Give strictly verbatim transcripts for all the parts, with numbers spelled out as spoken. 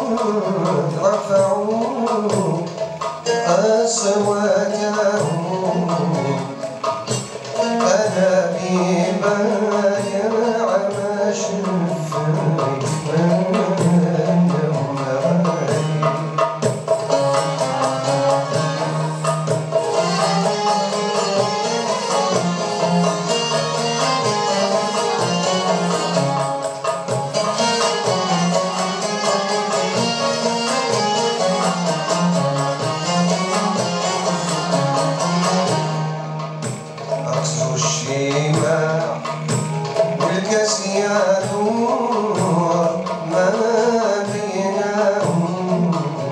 رفعوا أصواتهم أنا ببايع ما شفت منهم الشماع والكاسيات ما بينهم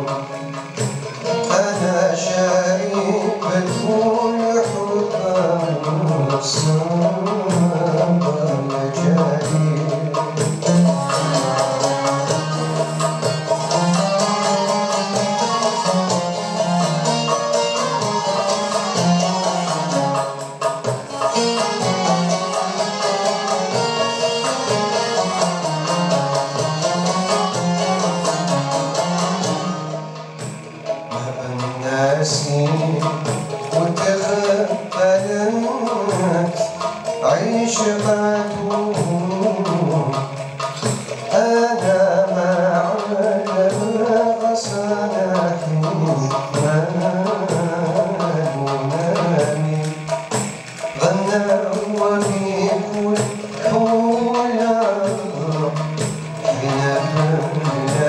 أنا شريك كل حبهم الصبر الجليل ناسين وتغفلت عيش بعدهم أنا مع الغصناحي منامي غنى وبكل حول حين